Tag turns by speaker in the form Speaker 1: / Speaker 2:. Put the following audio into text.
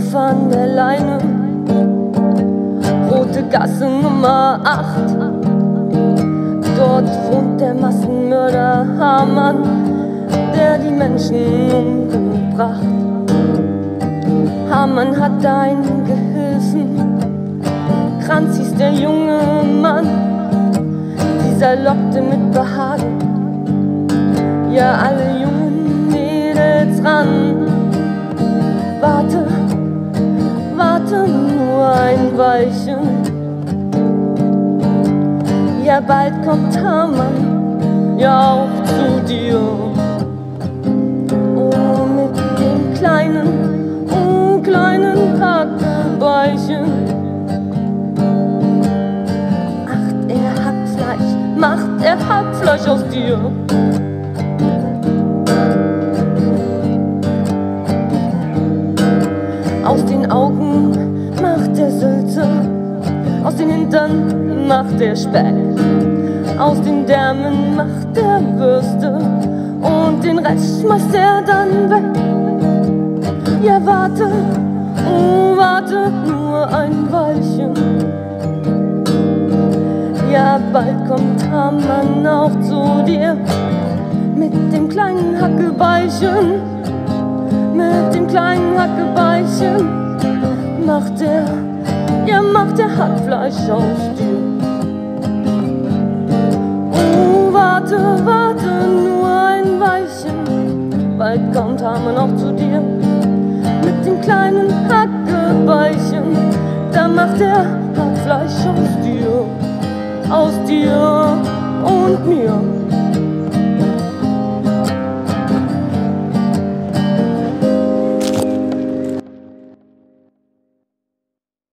Speaker 1: Kopf an der Leine, Rote Gasse Nummer 8. Dort wohnt der Massenmörder Hamann, der die Menschen umgebracht. Hamann hat einen Gehilfen, Kranz hieß der junge Mann. Dieser lockte mit Behagen, ja, alle jungen Mädels ran. Warte, warte nur ein Weilchen, ja, bald kommt Hamann ja auch zu dir. Oh, mit dem kleinen Hackebeinchen macht er Hackfleisch aus dir. Aus den Augen macht er Sülze, aus den Hintern macht er Speck, aus den Därmen macht er Würste und den Rest schmeißt er dann weg. Ja, warte, oh, warte nur ein Weilchen, ja, bald kommt Hamann auch zu dir. Mit dem kleinen Hackebeinchen, mit dem kleinen Hackebeinchen macht er Hackfleisch aus dir. Oh, warte, warte nur ein Weilchen, bald kommt Hamann auch zu dir. Mit dem kleinen Hackebeinchen, da macht er Hackfleisch aus dir. Aus dir.